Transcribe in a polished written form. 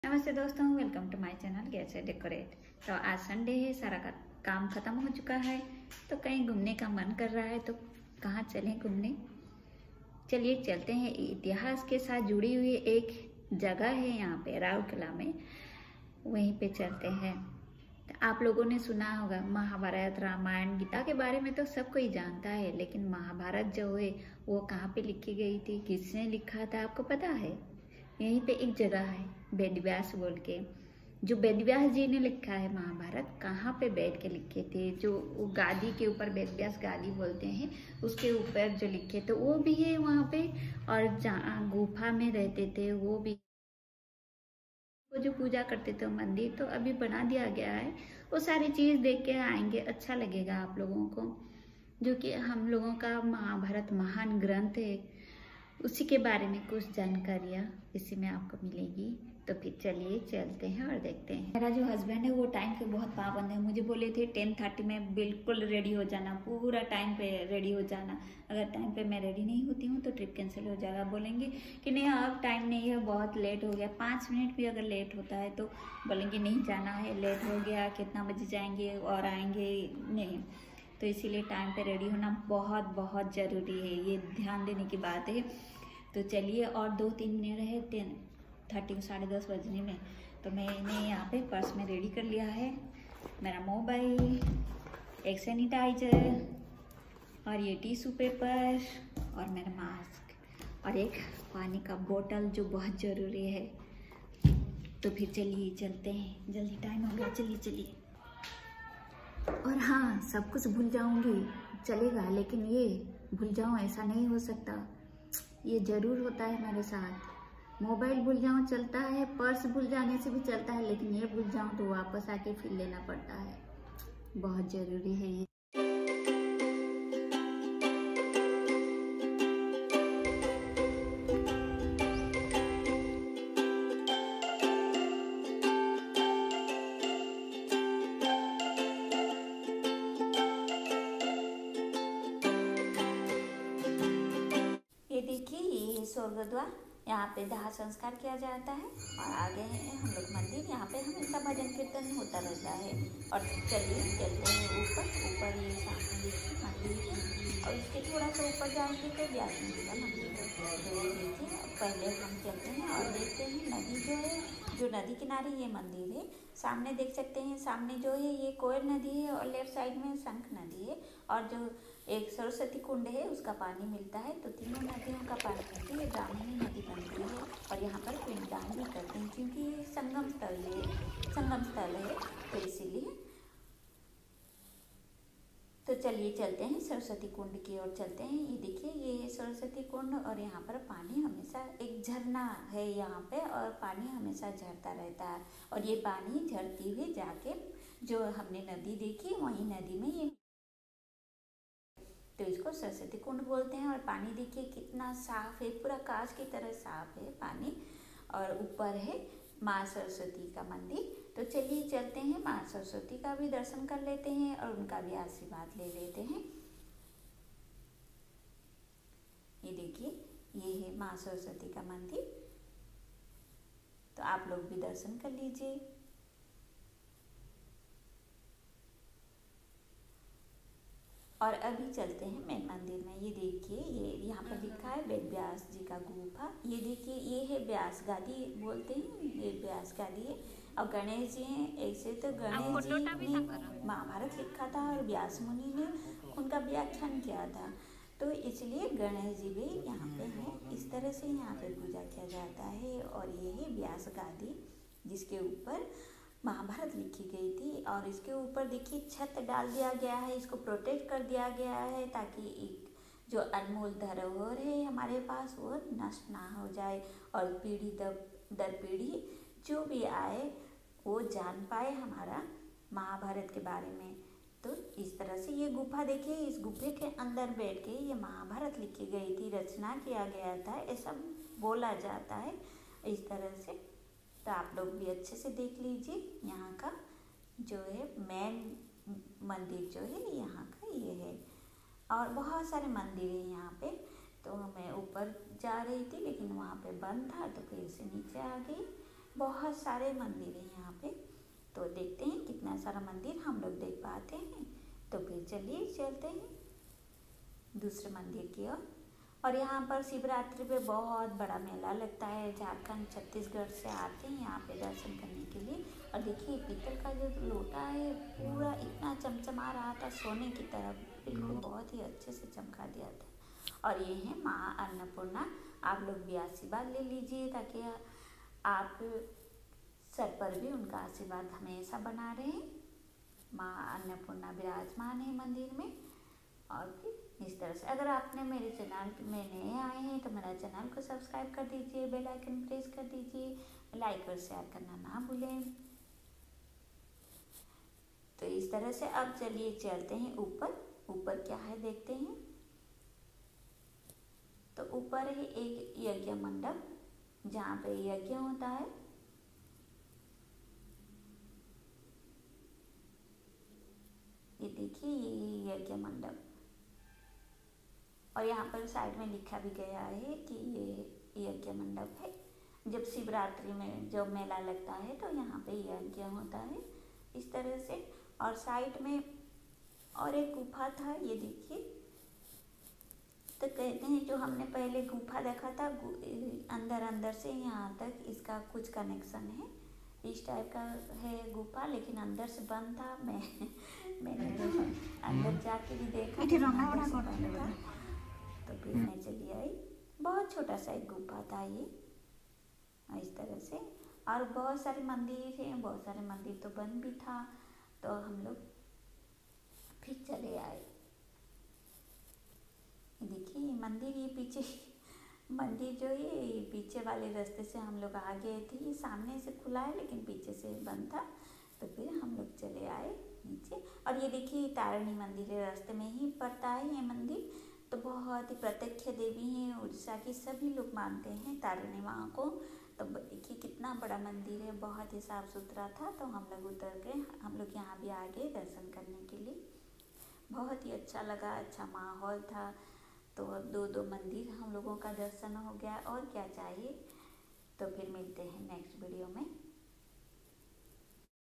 नमस्ते दोस्तों, welcome to my channel get set decorate. तो आज संडे है, सारा का काम खत्म हो चुका है, तो कहीं घूमने का मन कर रहा है। तो कहाँ चलें घूमने? चलिए चलते हैं। इतिहास के साथ जुड़ी हुई एक जगह है यहाँ पे राउरकेला में, वहीं पे चलते हैं। तो आप लोगों ने सुना होगा महाभारत, रामायण, गीता के बारे में तो सब कोई जानता है, लेकिन महाभारत जो है वो कहाँ पे लिखी गई थी, किसने लिखा था, आपको पता है? यहीं पे एक जगह है वेदव्यास बोल के, जो वेदव्यास जी ने लिखा है महाभारत। कहाँ पे बैठ के लिखे थे, जो वो गादी के ऊपर, वेदव्यास गादी बोलते हैं, उसके ऊपर जो लिखे थे वो भी है वहाँ पे। और जहाँ गुफा में रहते थे वो भी, वो जो पूजा करते थे मंदिर तो अभी बना दिया गया है। वो सारी चीज देख के आएंगे, अच्छा लगेगा आप लोगों को। जो कि हम लोगों का महाभारत महान ग्रंथ है, उसी के बारे में कुछ जानकारियाँ इसी में आपको मिलेगी। तो फिर चलिए चलते हैं और देखते हैं। मेरा जो हस्बैंड है वो टाइम पे बहुत पाबंद है। मुझे बोले थे 10:30 में बिल्कुल रेडी हो जाना, पूरा टाइम पे रेडी हो जाना। अगर टाइम पे मैं रेडी नहीं होती हूँ तो ट्रिप कैंसिल हो जाएगा। बोलेंगे कि नहीं अब टाइम नहीं है, बहुत लेट हो गया। 5 मिनट भी अगर लेट होता है तो बोलेंगे नहीं जाना है, लेट हो गया, कितना बजे जाएंगे और आएंगे नहीं। तो इसीलिए टाइम पे रेडी होना बहुत बहुत ज़रूरी है, ये ध्यान देने की बात है। तो चलिए, और 2-3 मिनट है 10:30 10:30 बजने में। तो मैंने यहाँ पे पर्स में रेडी कर लिया है मेरा मोबाइल, एक सैनिटाइजर और ये टिश्यू पेपर और मेरा मास्क और एक पानी का बोतल जो बहुत ज़रूरी है। तो फिर चलिए चलते हैं, जल्दी टाइम हो गया, चलिए चलिए। और हाँ, सब कुछ भूल जाऊंगी चलेगा, लेकिन ये भूल जाऊँ ऐसा नहीं हो सकता। ये जरूर होता है मेरे साथ। मोबाइल भूल जाऊँ चलता है, पर्स भूल जाने से भी चलता है, लेकिन ये भूल जाऊँ तो वापस आके फिर लेना पड़ता है। बहुत जरूरी है ये। देखिए ये स्वर्गद्वार, यहाँ पे दाह संस्कार किया जाता है। और आगे है हम लोग मंदिर, यहाँ पे हमेशा भजन कीर्तन होता रहता है। और चलिए चलते हैं ऊपर ये सामने देखिए मंदिर है, और इसके थोड़ा सा ऊपर जाएंगे तो व्यास जी का मंदिर है। तो ये देखिए, पहले हम चलते हैं और देखते हैं नदी जो है, जो नदी किनारे ये मंदिर है। सामने देख सकते हैं, सामने जो है ये कोयल नदी है और लेफ्ट साइड में शंख नदी है। और जो एक सरस्वती कुंड है उसका पानी मिलता है। तो तीनों नदियों का पानी मिलती है, ब्राह्मणी नदी बनती है। और यहाँ पर पिंडदान भी करते हैं क्योंकि ये संगम स्थल है तो इसीलिए। तो चलिए चलते हैं सरस्वती कुंड की ओर चलते हैं। ये देखिए ये है सरस्वती कुंड, और यहाँ पर पानी हमेशा, एक झरना है यहाँ पे, और पानी हमेशा झरता रहता है। और ये पानी झरती हुई जाके जो हमने नदी देखी वही नदी में ये, तो इसको सरस्वती कुंड बोलते हैं। और पानी देखिए कितना साफ है, पूरा कांच की तरह साफ है पानी। और ऊपर है माँ सरस्वती का मंदिर। तो चलिए चलते हैं, माँ सरस्वती का भी दर्शन कर लेते हैं और उनका भी आशीर्वाद ले लेते हैं। ये देखिए ये है माँ सरस्वती का मंदिर, तो आप लोग भी दर्शन कर लीजिए। और अभी चलते हैं मेन मंदिर में। ये देखिए ये यहाँ पर लिखा है वेदव्यास जी का गुफा। ये देखिए ये है व्यास गादी बोलते हैं, ये व्यास गादी है। और गणेश जी हैं, ऐसे तो गणेश जी ने महाभारत लिखा था और व्यास मुनि ने उनका व्याख्यान किया था, तो इसलिए गणेश जी भी यहाँ पे हैं। इस तरह से यहाँ पे पूजा किया जाता है। और ये है व्यास गादी जिसके ऊपर महाभारत लिखी गई थी। और इसके ऊपर देखिए छत डाल दिया गया है, इसको प्रोटेक्ट कर दिया गया है ताकि एक जो अनमोल धरोहर है हमारे पास वो नष्ट ना हो जाए, और पीढ़ी दर पीढ़ी जो भी आए वो जान पाए हमारा महाभारत के बारे में। तो इस तरह से ये गुफा देखिए, इस गुफे के अंदर बैठ के ये महाभारत लिखी गई थी, रचना किया गया था, ऐसा बोला जाता है इस तरह से। तो आप लोग भी अच्छे से देख लीजिए। यहाँ का जो है मेन मंदिर जो है यहाँ का ये है, और बहुत सारे मंदिर हैं यहाँ पे। तो मैं ऊपर जा रही थी लेकिन वहाँ पे बंद था, तो फिर से नीचे आ गई। बहुत सारे मंदिर हैं यहाँ पे, तो देखते हैं कितना सारा मंदिर हम लोग देख पाते हैं। तो फिर चलिए चलते हैं दूसरे मंदिर की ओर। और यहाँ पर शिवरात्रि पे बहुत बड़ा मेला लगता है। झारखंड छत्तीसगढ़ से आते हैं यहाँ पे दर्शन करने के लिए। और देखिए पीतल का जो लोटा है पूरा इतना चमचमा रहा था सोने की तरह, बिल्कुल बहुत ही अच्छे से चमका दिया था। और ये है माँ अन्नपूर्णा। आप लोग भी आशीर्वाद ले लीजिए ताकि आप सर पर भी उनका आशीर्वाद हमेशा बना रहे। माँ अन्नपूर्णा विराजमान है मंदिर में। और फिर इस तरह से अगर आपने मेरे चैनल में नए आए हैं तो मेरा चैनल को सब्सक्राइब कर दीजिए, बेल आइकन प्रेस कर दीजिए, लाइक और शेयर करना ना भूलें। तो इस तरह से अब चलिए चलते हैं ऊपर। ऊपर क्या है देखते हैं। तो ऊपर है एक यज्ञ मंडप जहाँ पे यज्ञ होता है। ये देखिए ये यज्ञ मंडप। और यहाँ पर साइड में लिखा भी गया है कि ये यज्ञ मंडप है। जब शिवरात्रि में जब मेला लगता है तो यहाँ पे यज्ञ होता है इस तरह से। और साइड में और एक गुफा था, ये देखिए। तो कहते हैं जो हमने पहले गुफा देखा था अंदर अंदर से यहाँ तक इसका कुछ कनेक्शन है। इस टाइप का है गुफा, लेकिन अंदर से बंद था। मैंने तो अंदर जाके भी देखा अंदर से बंद था। तो फिर मैं चली आई। बहुत छोटा सा एक गुफा था ये इस तरह से। और बहुत सारे मंदिर हैं, बहुत सारे मंदिर तो बंद भी था। तो हम लोग फिर चले आए। देखिए ये मंदिर, ये पीछे मंदिर जो है ये पीछे वाले रास्ते से हम लोग आ गए थे। ये सामने से खुला है लेकिन पीछे से बंद था। तो फिर हम लोग चले आए नीचे। और ये देखिए तारिणी मंदिर है, रास्ते में ही पड़ता है ये मंदिर। तो बहुत ही प्रत्यक्ष देवी हैं, उड़ीसा की सभी लोग मानते हैं तारिणी माँ को। तो देखिए कितना बड़ा मंदिर है, बहुत ही साफ सुथरा था। तो हम लोग उतर गए, हम लोग यहाँ भी आ गए दर्शन करने के लिए। बहुत ही अच्छा लगा, अच्छा माहौल था। तो दो मंदिर हम लोगों का दर्शन हो गया, और क्या चाहिए। तो फिर मिलते हैं नेक्स्ट वीडियो में।